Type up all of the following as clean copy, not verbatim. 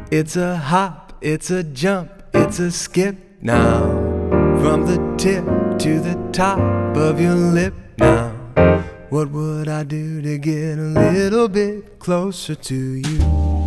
It's a hop, it's a jump, it's a skip now. From the tip to the top of your lip now. What would I do to get a little bit closer to you?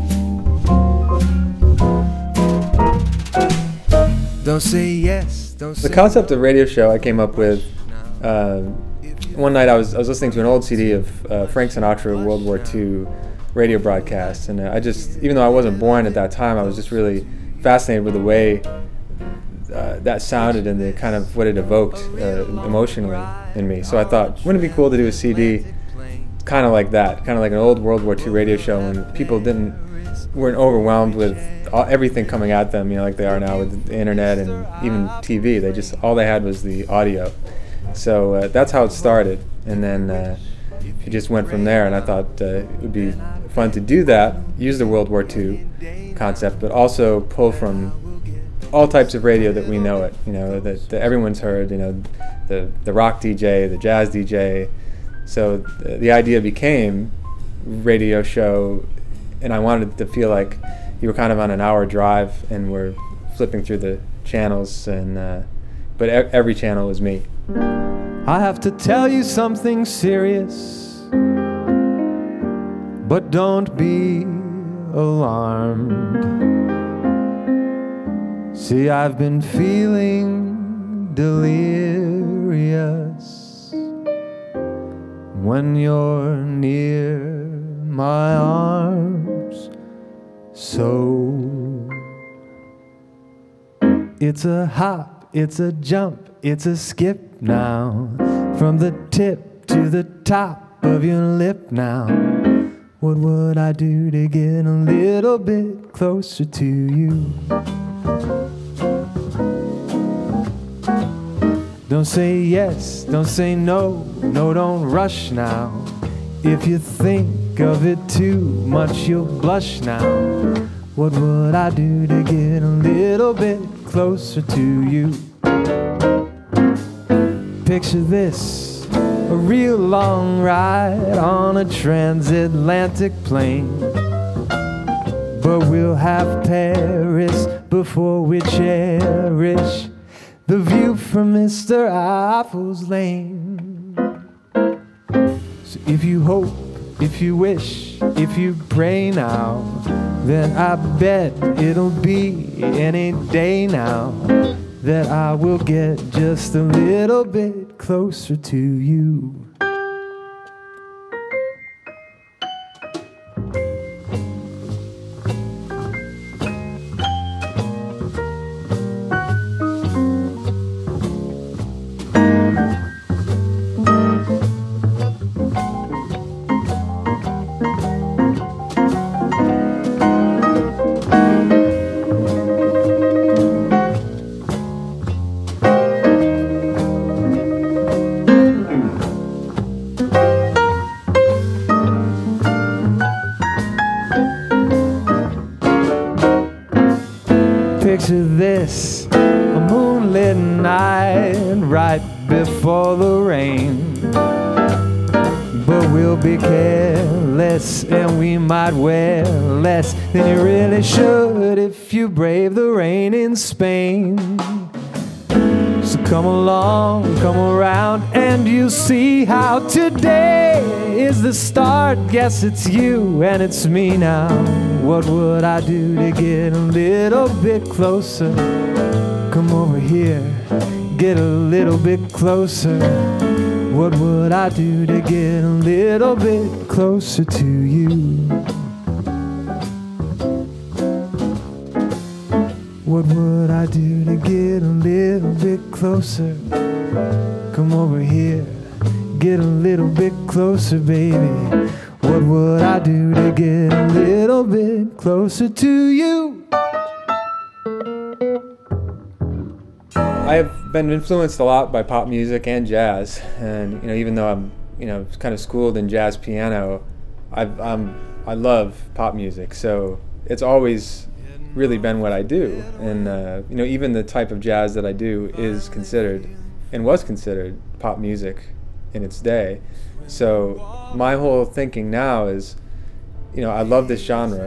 Don't say yes, don't say The concept of radio show I came up with one night. I was listening to an old CD of Frank Sinatra World War II radio broadcasts, and I just, even though I wasn't born at that time, I was just really fascinated with the way that sounded and the kind of what it evoked emotionally in me. So I thought, wouldn't it be cool to do a CD kind of like that, kind of like an old World War II radio show, when people weren't overwhelmed with everything coming at them, you know, like they are now with the internet and even TV. All they had was the audio. So that's how it started, and then it just went from there. And I thought it would be fun to do that, use the World War II concept, but also pull from all types of radio that we know it, you know, that everyone's heard, you know, the rock DJ, the jazz DJ. So the idea became radio show, and I wanted it to feel like you were kind of on an hour drive and we're flipping through the channels, and but every channel was me. I have to tell you something serious, but don't be alarmed. See, I've been feeling delirious when you're near my arms. So it's a hop, it's a jump, it's a skip now. From the tip to the top of your lip now. What would I do to get a little bit closer to you? Don't say yes, don't say no, no, don't rush now. If you think of it too much, you'll blush now. What would I do to get a little bit closer to you? Picture this, a real long ride on a transatlantic plane. But we'll have Paris before we cherish the view from Mr. Eiffel's Lane. So if you hope, if you wish, if you pray now, then I bet it'll be any day now that I will get just a little bit closer to you. Picture this, a moonlit night right before the rain. But we'll be careless and we might wear less than you really should if you brave the rain in Spain. So come along, come around, and you'll see how today is the start. Guess it's you and it's me now. What would I do to get a little bit closer? Come over here, get a little bit closer. What would I do to get a little bit closer to you? What would I do to get a little bit closer? Come over here, get a little bit closer, baby. What would I do to get a little bit closer to you? I have been influenced a lot by pop music and jazz, and you know, even though I'm kind of schooled in jazz piano, I love pop music. So it's always really been what I do, and you know, even the type of jazz that I do is considered and was considered pop music in its day. So my whole thinking now is, you know, I love this genre,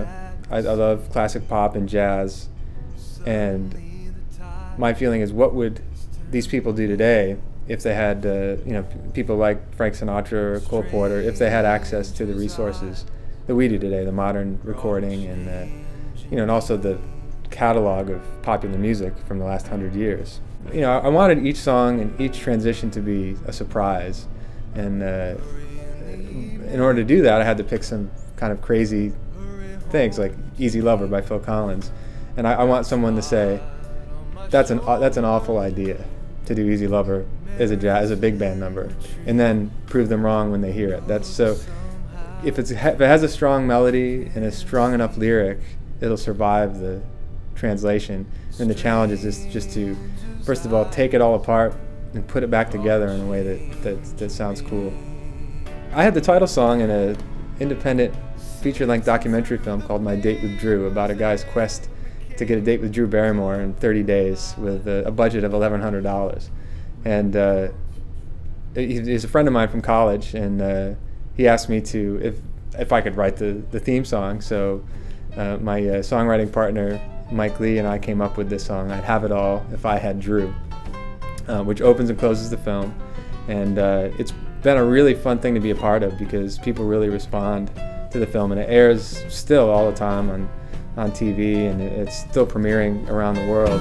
I love classic pop and jazz, and my feeling is, what would these people do today if they had, people like Frank Sinatra or Cole Porter, if they had access to the resources that we do today, the modern recording and, and also the catalog of popular music from the last 100 years. I wanted each song and each transition to be a surprise, and in order to do that, I had to pick some kind of crazy things like Easy Lover by Phil Collins, and I want someone to say, that's an awful idea to do Easy Lover as a big band number, and then prove them wrong when they hear it. If it has a strong melody and a strong enough lyric, it'll survive the translation. And the challenge is just to, first of all, take it all apart and put it back together in a way that sounds cool. I had the title song in an independent feature-length documentary film called My Date with Drew, about a guy's quest to get a date with Drew Barrymore in 30 days with a budget of $1,100. And he's a friend of mine from college, and he asked me if I could write the theme song. So my songwriting partner Mike Lee and I came up with this song, I'd Have It All If I Had Drew, which opens and closes the film. And it's been a really fun thing to be a part of, because people really respond to the film, and it airs still all the time on TV, and it's still premiering around the world.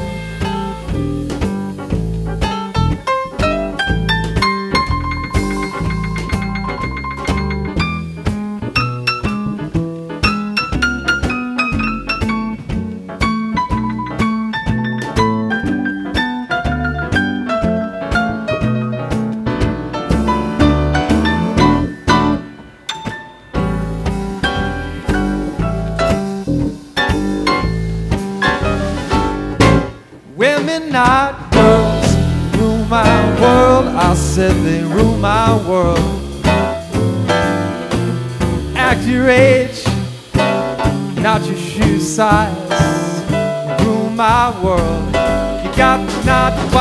Women, not girls, rule my world. I said they rule my world. Act your age, not your shoe size. Rule my world. You got to not